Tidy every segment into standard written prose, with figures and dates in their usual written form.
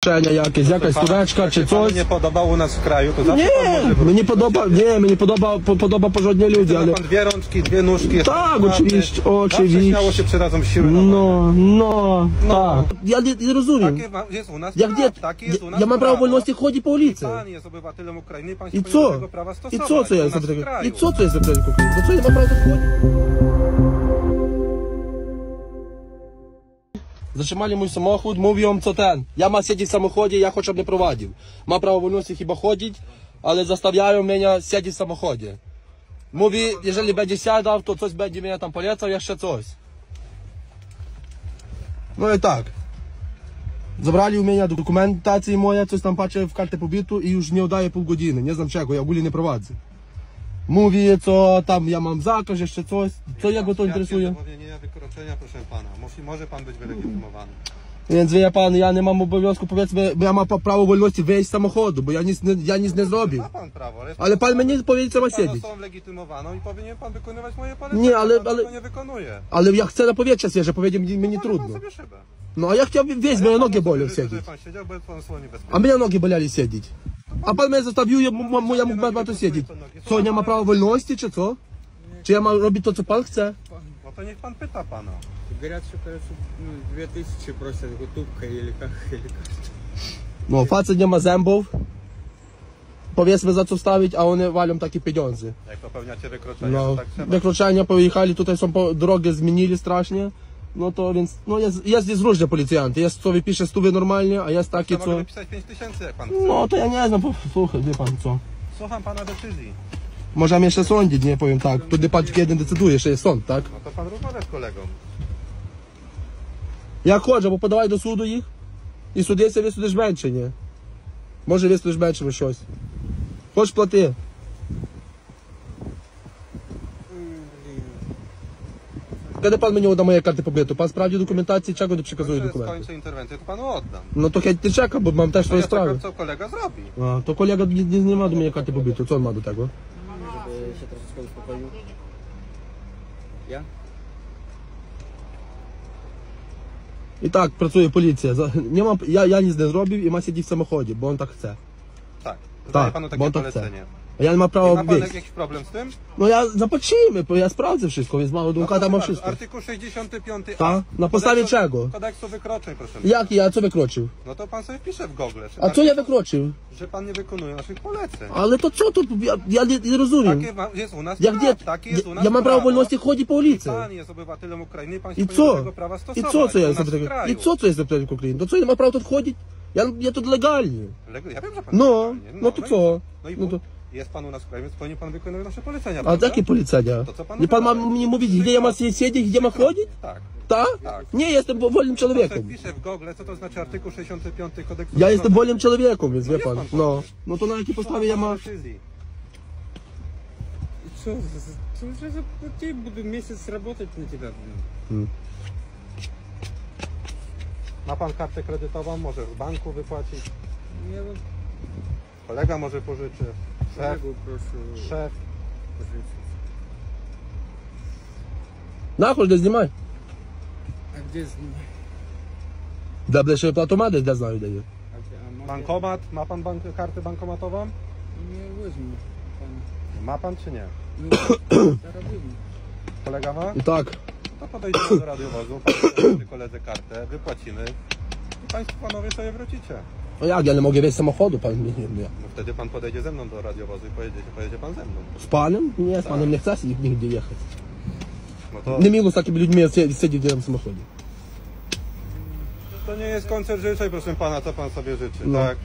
Jakieś, jakaś tureczka czy coś. Nie podobało u nas w kraju, to zawsze mnie nie podoba, mnie nie podoba porządnie ludzi, ale... Pan dwie rączki, dwie nóżki. Tak, oczywiście. Śmiało się przydadzą siły. Tak. Ja nie rozumiem. Takie jest u nas ja mam prawo wolności chodzić po ulicy. Pan jest obywatelem Ukrainy, pan I się co? tego prawa stosować. I co to jest za tego? I co to jest za tego? Do co ja mam prawo chodzić? Zatrzymali mój samochód, mówią co ten. Ja mam siedzieć w samochodzie, ja chociaż nie prowadził. Mam prawo wolności chyba chodzić, ale zastawiają mnie siedzieć w samochodzie. Mówi, jeżeli będzie siadał, to coś będzie mnie tam polecał, jeszcze coś. No i tak. Zabrali u mnie dokumentację moja, coś tam patrzę w kartę pobytu i już nie oddaję pół godziny. Nie znam czego, ja ogólnie nie prowadzę. Mówi, co tam ja mam zakaz, jeszcze coś. Co jego to interesuje? Wykroczenia, proszę pana. Może pan być wylegitymowany. Więc wie pan, ja nie mam obowiązku, powiedzmy, ja mam prawo wolności wyjść z samochodu, bo ja nic nie zrobił. Ma pan prawo, ale pan mnie nie powiedział, co ma siedzieć. Pan legitymowaną i powinien pan wykonywać moje polecenia. Nie, ale nie wykonuje. Ale ja chcę na powietrze się, że powiedział mi nie trudno. Sobie szybę. No a ja chciałbym wieść, moje nogi bolą siedzieć. A mnie nogi boleli siedzieć. A pan mnie zostawił, ja mógł tu siedzieć. Co, nie ma prawa wolności, czy co? Czy ja mam robić to, co pan chce? No to niech pan pyta pana. Говорят, что, кажется, 2000 просят готовка или как. No, facet nie ma zębów. Powiedzmy za co wstawić, a one walią takie pieniądze. Jak popełniacie wykroczenia, no, to tak trzeba. Wykroczenia pojechali, tutaj są drogę zmienili strasznie. No to więc, no jest różne policjanty. Jest co wypisze 100 normalnie, a jest takie co... Mogę wypisać 5000 jak pan chce. No to ja nie znam, słuchaj, wie pan co. Słucham pana decyzji. Możemy jeszcze sądzić, nie powiem tak. Wtedy pan kiedy decyduje, że jest sąd, tak? No to pan rozmawia z kolegą. Jak chodzę, bo подавай до суду їх, і судиться висудиш менше, ні? Може висудиш менше щось. Хоч плати. Kiedy pan mnie odda moje karty pobytu? Pan sprawdzi dokumentację, czego nie przekazuje dokumenty? Skończę interwencję, to panu oddam. No to chętnie czeka, bo mam też swoje sprawy. Co kolega zrobi? A, to kolega nie ma do mnie karty pobytu, co on ma do tego? Żeby się troszeczkę uspokoił. Ja? I tak, pracuje policja. Ja nic nie zrobił i ma siedzieć w samochodzie, bo on tak chce. Tak, tak, panu takie bo on tak polecenie. chce. A ja nie mam prawa ma pan wejść. jakiś problem z tym? No ja zapatrzymy, bo ja sprawdzę wszystko, więc mam adwokata, mam wszystko. Artykuł 65a. Tak? Na podstawie czego? Kodeksu wykroczeń, proszę. Jaki? Ja co wykroczył? No to pan sobie wpisze w Google. A co ja wykroczył? Że pan nie wykonuje naszych poleceń. Ale to co to? Ja nie rozumiem. Takie jest u nas Jak nie? takie jest u nas Ja mam prawo wolności chodzić po ulicy. Pan jest obywatelem Ukrainy, pan się I powinien co? tego prawa stosować. I co to jest za w tego? kraju. I co to jest za tego Ukrainy? To co, nie ma prawa tu wchodzić? Ja to legalnie. Ja wiem, że pan No, legalnie. no to co? No to jest pan u nas w kraju, więc powinien pan wykonywać nasze polecenia. A jakie polecenia? To co pan Nie pan ma wykonuje? mi mówić, gdzie ja mam siedzieć, gdzie ma chodzić? Tak. Tak? Tak. Nie, jestem wolnym człowiekiem. Wpiszę w Google, co to znaczy artykuł 65 kodeksu. Ja jestem wolnym człowiekiem, więc wie jest pan. pan No to na jakiej podstawie ja mam... Что, уже заплати, буду месяц работать на тебя. Ma pan kartę kredytową, może w banku wypłacić. Я вот Kolega może pożyczy. Szef. коллегу прошу. Szef. Нахуй, де знімай. А где снимать? Для ближчої платомати, де знаю, де є. Bankomat. Ma pan kartę bankomatową? Не возьму. Ma pan czy nie? Ну, дорогой. Kolega ma? І так. To podejdziemy do radiowozu, pan koledze kartę, wypłacimy i państwo panowie sobie wrócicie. No jak, ja nie mogę wejść z samochodu, pan nie. No wtedy pan podejdzie ze mną do radiowozu i pojedzie pan ze mną. Z panem? Nie, z panem nie chcę nigdzie jechać. No to, Nie miło z takimi ludźmi siedzieć w samochodzie. to nie jest koncert życzeń, proszę pana, co pan sobie życzy, No. tak?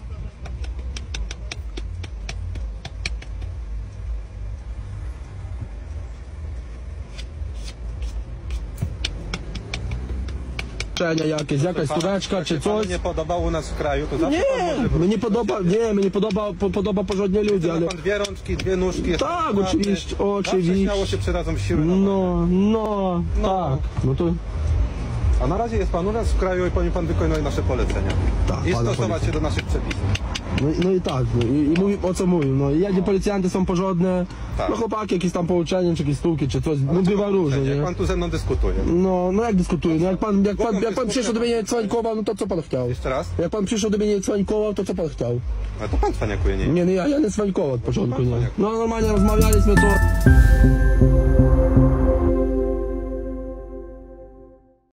Jakieś, jakaś tureczka czy coś. Nie podobało u nas w kraju, to zawsze pan może Nie, wrócić. mnie nie podoba porządnie ludzie, ale... Ma pan dwie rączki, dwie nóżki. Tak, oczywiście, Zawsze śmiało się przydadzą siły. Tak. No to... A na razie jest pan u nas w kraju i powinien pan wykonać nasze polecenia. Tak, I pana stosować polecenia. się do naszych przepisów. No i tak, no, i mówi, o co mówił, no i jedzie policjanty są porządne, Tak. no chłopaki jakieś tam pouczenie, czy jakieś stółki, czy coś, no bywa różnie, Jak nie? pan tu ze mną dyskutuje. No jak dyskutuje, no jak pan przyszedł do mnie nie cwańkował, no to co pan chciał? Jeszcze raz? Jak pan przyszedł do mnie nie cwańkował, to co pan chciał? A to pan cwaniakuje, nie? Nie, no ja nie cwańkował od początku, nie? cwaniak. No normalnie rozmawialiśmy, to...